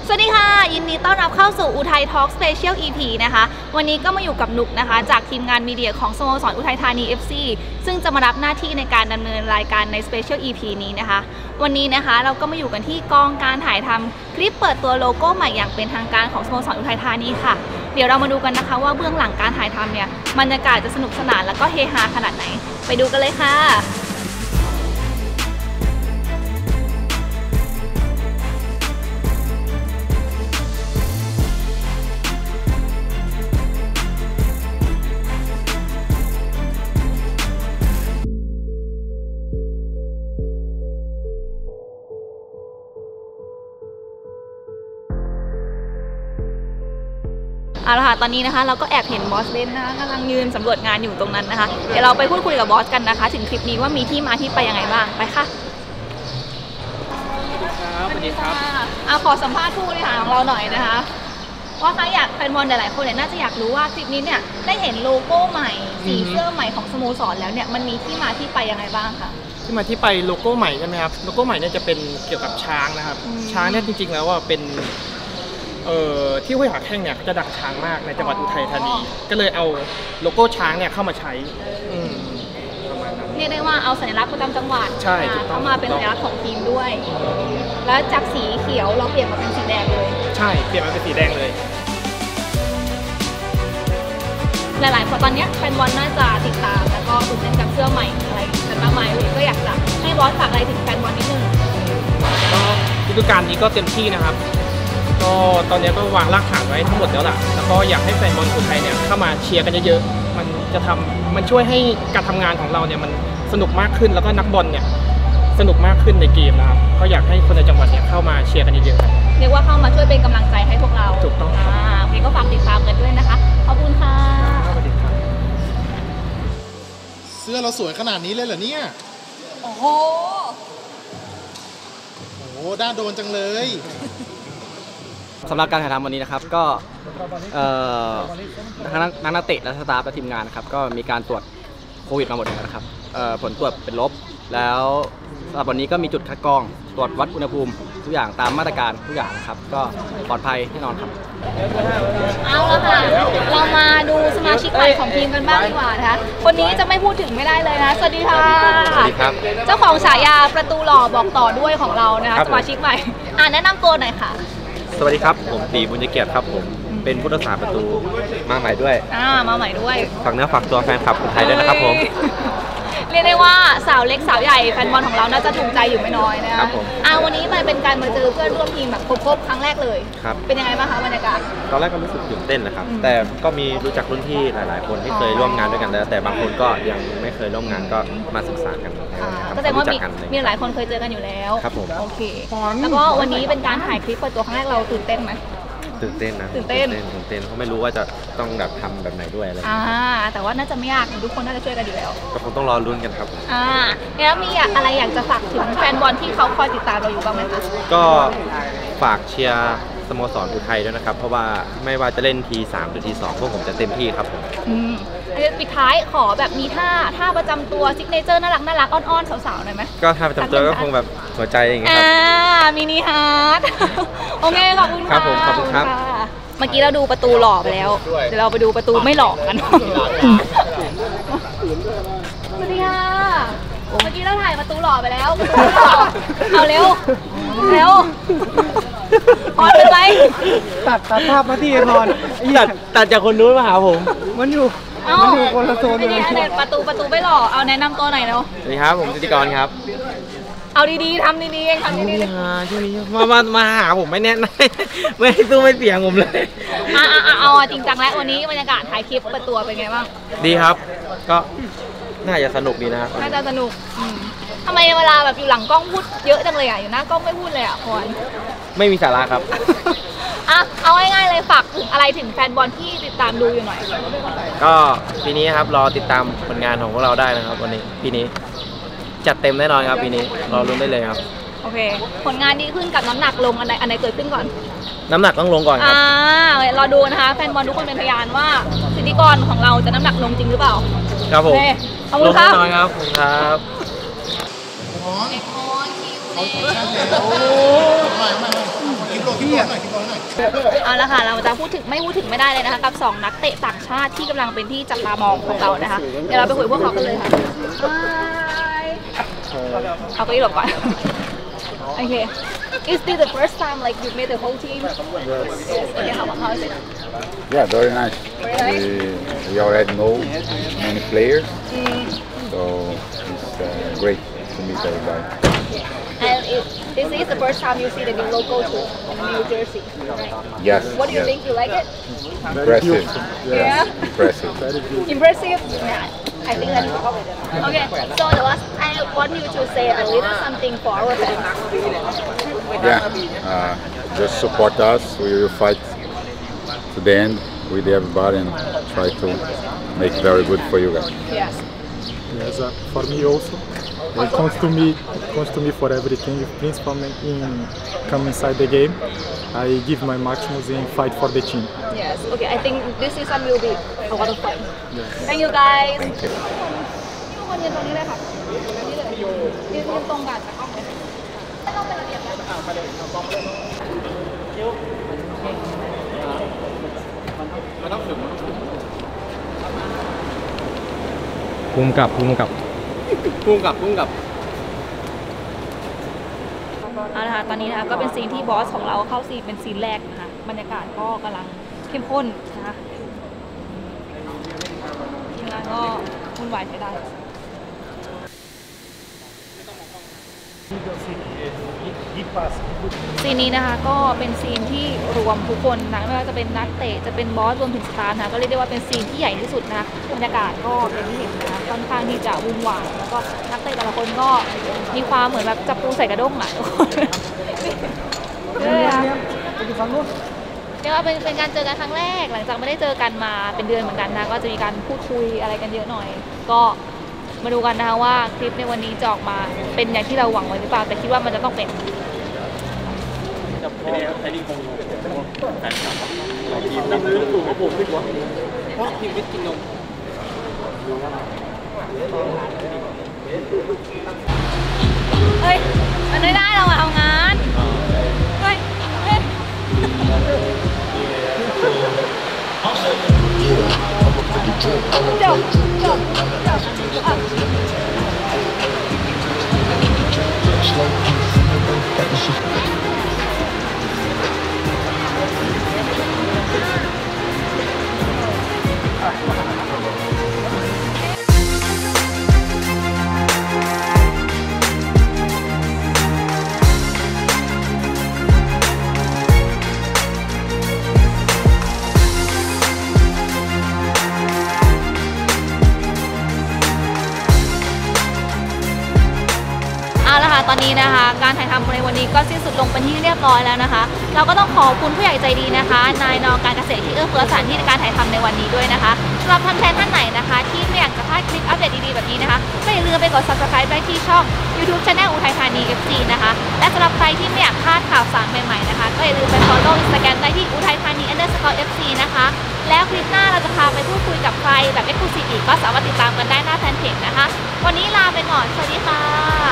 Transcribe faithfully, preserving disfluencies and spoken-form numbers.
สวัสดีค่ะยินดีต้อนรับเข้าสู่อุทัยทอล์กสเปเชียล อี พี นะคะวันนี้ก็มาอยู่กับนุกนะคะจากทีมงานมีเดียของสโมสรอุทัยธานี เอฟ ซี ซึ่งจะมารับหน้าที่ในการดำเนินรายการในสเปเชียล อี พี นี้นะคะวันนี้นะคะเราก็มาอยู่กันที่กองการถ่ายทำคลิปเปิดตัวโลโก้ใหม่อย่างเป็นทางการของสโมสรอุทัยธานีค่ะเดี๋ยวเรามาดูกันนะคะว่าเบื้องหลังการถ่ายทำเนี่ยบรรยากาศจะสนุกสนานแล้วก็เฮฮาขนาดไหนไปดูกันเลยค่ะเอาละค่ะตอนนี้นะคะเราก็แอบเห็นบอสเบนนะคะกำลังยืนสำรวจงานอยู่ตรงนั้นนะคะเดี๋ยวเราไปพูดคุยกับบอสกันนะคะถึงคลิปนี้ว่ามีที่มาที่ไปยังไงบ้างไปค่ะสวัสดีครับเอาขอสัมภาษณ์ผู้บริหารของเราหน่อยนะคะว่าใครอยากแฟนบอลหลายๆคนเนี่ยน่าจะอยากรู้ว่าคลิปนี้เนี่ยได้เห็นโลโก้ใหม่สีเสื้อใหม่ของสโมสรแล้วเนี่ยมันมีที่มาที่ไปยังไงบ้างคะที่มาที่ไปโลโก้ใหม่ใช่ไหมครับโลโก้ใหม่เนี่ยจะเป็นเกี่ยวกับช้างนะครับช้างเนี่ยจริงๆแล้วว่าเป็นเอ่อที่ห้วยขาแข้งเนี่ยจะดังช้างมากในจังหวัดอุทัยธานีก็เลยเอาโลโก้ช้างเนี่ยเข้ามาใช้ประมาณนั้นเรียกได้ว่าเอาสัญลักษณ์ประจำจังหวัดใช่เข้ามาเป็นสัญลักษณ์ของทีมด้วยแล้วจากสีเขียวเราเปลี่ยนมาเป็นสีแดงเลยใช่เปลี่ยนมาเป็นสีแดงเลยหลายๆคนตอนนี้แฟนบอลน่าจะติดตามแล้วก็ตื่นเต้นกับเสื้อใหม่อะไรกันมากมายเลยก็อยากจะให้บอสฝากอะไรถึงแฟนบอลนิดนึงก็ฤดูกาลนี้ก็เต็มที่นะครับก็ตอนนี้ก็วางรากฐานไว้ทั้งหมดแล้วล่ะแล้วก็อยากให้แฟนบอลคนไทยเนี่ยเข้ามาเชียร์กันเยอะๆมันจะทำมันช่วยให้การทำงานของเราเนี่ยมันสนุกมากขึ้นแล้วก็นักบอลเนี่ยสนุกมากขึ้นในเกมนะครับก็อยากให้คนในจังหวัดเนี่ยเข้ามาเชียร์กันเยอะๆเรียกว่าเข้ามาช่วยเป็นกำลังใจให้พวกเราถูกต้องอ่าโอเคก็ฝากติดตามกันด้วยนะคะขอบคุณค่ะสวัสดีครับเสื้อเราสวยขนาดนี้เลยเหรอเนี่ยโอ้โหโอ้โหด้าโดนจังเลยสำหรับการถ่ายทำวันนี้นะครับก็นักนักนักเตะและสตาฟและทีมงานนะครับก็มีการตรวจโควิดมาหมดแล้วนะครับผลตรวจเป็นลบแล้วสำหรับวันนี้ก็มีจุดคัดกรองตรวจวัดอุณหภูมิทุกอย่างตามมาตรการทุกอย่างนะครับก็ปลอดภัยแน่นอนครับเอาละค่ะเรามาดูสมาชิกใหม่ของทีมกันบ้างดีกว่านะคะคนนี้จะไม่พูดถึงไม่ได้เลยนะสวัสดีค่ะสวัสดีครับเจ้าของฉายาประตูหล่อบอกต่อด้วยของเรานะคะสมาชิกใหม่อ่าแนะนำตัวหน่อยค่ะสวัสดีครับผมตีบุญเกียรติครับผมเป็นผู้รักษาประตูมาใหม่ด้วยอ่ามาใหม่ด้วยฝากเนื้อฝากตัวแฟนคลับคนไทยด้วยนะครับผมเรียกได้ว่าสาวเล็กสาวใหญ่แฟนบอลของเราน่าจะถูกใจอยู่ไม่น้อยนะคะอ่าวันนี้มันเป็นการมาเจอเพื่อนร่วมทีมแบบครบๆครั้งแรกเลยครับเป็นยังไงบ้างคะบรรยากาศตอนแรกก็รู้สึกตื่นเต้นนะครับแต่ก็มีรู้จักรุ่นพี่หลายๆคนที่เคยร่วมงานด้วยกันแล้วแต่บางคนก็ยังไม่เคยร่วมงานก็มาศึกษากันก็แสดงว่ามีมีหลายคนเคยเจอกันอยู่แล้วครับผมโอเคแล้วก็วันนี้เป็นการถ่ายคลิปเปิดตัวครั้งแรกเราตื่นเต้นไหมตื่นเต้นนะตื่นเต้นตื่นเต้นเพราะไม่รู้ว่าจะต้องแบบทำแบบไหนด้วยอะไรอ่าแต่ว่าน่าจะไม่ยากทุกคนน่าจะช่วยกันอยู่แล้วก็คงต้องรอลุ้นกันครับอ่าแล้วมีอะไรอยากจะฝากถึงแฟนบอลที่เขาคอยติดตามเราอยู่บ้างไหมคะก็ฝากเชียร์สโมสรอุทัยด้วยนะครับเพราะว่าไม่ว่าจะเล่นทีสามหรือทีสองพวกผมจะเต็มที่ครับผมอืมปิดท้ายขอแบบมีท่าท่าประจำตัวซิกเนเจอร์น่ารักน่ารักอ้อนๆสาวๆหน่อยไหมก็ท่าประจำตัวก็คงแบบหัวใจอย่างเงี้ยครับอ่ามินิฮาร์ทโอเคขอบคุณค่ะครับผมขอบคุณครับเมื่อกี้เราดูประตูหล่อไปแล้วเดี๋ยวเราไปดูประตูไม่หล่อกันสวัสดีค่ะเมื่อกี้เราถ่ายประตูหล่อไปแล้วเอาเร็วเร็วพอเป็นไรตัดตัดภาพมาที่พรตัดตัดจากคนนู้นมาหาผมมันอยู่มันอยู่คนละโซนเลยประตูประตูไม่หล่อเอาแนะนำตัวหน่อยเนาะสวัสดีครับผมธิติกรครับเอาดีๆทำดีๆเองทำดีๆช่วงนี้มามามาหาผมไม่แน่นไม่ตู้ไม่เสียงผมเลยอ่าอ่าเอาจริงจังแล้ววันนี้บรรยากาศถ่ายคลิปเปิดตัวเป็นไงบ้างดีครับก็น่าจะสนุกดีนะครับน่าจะสนุกทำไมเวลาแบบอยู่หลังกล้องพูดเยอะจังเลยอ่ะอยู่หน้ากล้องไม่พูดเลยอ่ะพรไม่มีสาระครับอ่ะเอาง่ายๆเลยฝากถึงอะไรถึงแฟนบอลที่ติดตามดูอยู่หน่อยก็ปีนี้ครับรอติดตามผลงานของพวกเราได้นะครับวันนี้ปีนี้จัดเต็มแน่นอนครับปีนี้รอลุ้นได้เลยครับโอเคผลงานดีขึ้นกับน้ำหนักลงอันไหนอันไหนเกิดขึ้นก่อนน้ำหนักต้องลงก่อนครับอ่ารอดูนะคะแฟนบอลทุกคนเป็นพยานว่าพิธีกรของเราจะน้ำหนักลงจริงหรือเปล่าครับผมขอบคุณครับลงแน่นอนครับครับโอ้โหลงที่ร้อนหน่อยที่ร้อนหน่อยเอาละค่ะเราจะพูดถึงไม่พูดถึงไม่ได้เลยนะคะกับสองนักเตะต่างชาติที่กำลังเป็นที่จับตามองของเรานะคะเดี๋ยวเราไปคุยกับพวกเขากันเลยค่ะเอาไปหลบก่อนโอเค Is this the first time like you made the whole team? Yes. Okay, how, how is it? Yeah, very nice. Very nice? We, we already know many players, Mm. so it's uh, great to meet everybody. And it, this is the first time you see the new logo too in New Jersey, right? Yes. What do you yes. think? You like it? Impressive. Yeah. Impressive. Impressive? Yeah. I think that's okay. So the last, I want you to say a little something for our fans. Yeah. Uh, just support us. We will fight to the end with everybody and try to make very good for you guys. Yes. Yes, uh, for me also. It comes to me, it comes to me for everything, principally in come inside the game. I give my maximum and fight for the team. Yes. Okay. I think this season will be a lot of fun. Thank you guys. Thank you. ทุกคนยืนตรงนี้เลยค่ะนี่เลยยืนยืนตรงกันกับกล้องเลยไม่ต้องเป็นระเบียบนะภูมิกับภูมิกับพุ่งกับพุ่งกับเอาละค่ะตอนนี้นะคะก็เป็นซีนที่บอสของเราเข้าซีนเป็นซีนแรกนะคะบรรยากาศก็กำลังเข้มข้นนะคะทีมงานก็วุ่นวายใช้ได้ซีนนี้นะคะก็เป็นซีนที่รวมทุกคนนะไม่ว่าจะเป็นนักเตะจะเป็นบอสรวมถึงสตาฟนะคะก็เรียกได้ว่าเป็นซีนที่ใหญ่ที่สุดนะบรรยากาศก็เป็นที่เห็นนะคะค่อนข้างที่จะวุ่นวายแล้วก็นักเตะแต่ละคนก็มีความเหมือนแบบจับปูใส่กระด้งอ่ะทุกคนเรียกว่าเป็นเป็นการเจอกันครั้งแรกหลังจากไม่ได้เจอกันมาเป็นเดือนเหมือนกันนะก็จะมีการพูดคุยอะไรกันเยอะหน่อยก็มาดูกันนะคะว่าคลิปในวันนี้จะออกมาเป็นอย่างที่เราหวังไว้หรือเปล่าแต่คิดว่ามันจะต้องเป็นเฮ้ยมันไม่ได้เราอะทำงานเฮ้ยเฮ้ยจบจบจบอ่ะเอาละค่ะตอนนี้นะคะการถ่ายทำในวันนี้ก็สิ้นสุดลงเป็นที่เรียบร้อยแล้วนะคะเราก็ต้องขอบคุณผู้ใหญ่ใจดีนะคะนายนองการเกษตรที่เอื้อเฟื้อสถานที่ในการถ่ายทำในวันนี้ด้วยนะคะสำหรับท่านแฟนท่านไหนนะคะที่ไม่อยากจะพลาดคลิปอัปเดตดีๆแบบนี้นะคะก็อย่าลืมไปกด ซับสไครบ์ ได้ที่ช่อง ยูทูบ Channel อุทัยธานี เอฟ ซี นะคะและสำหรับใครที่ไม่อยากพลาดข่าวสารใหม่ๆนะคะก็อย่าลืมไป follow Instagram ได้ที่อุทัยธานี underscore เอฟ ซี นะคะแล้วคลิปหน้าเราจะพาไปพูดคุยกับใครแบบ exclusive อีกก็สามารถติดตามกันได้หน้าแฟนเพจนะคะวันนี้ลาไปก่อนสวัสดีค่ะ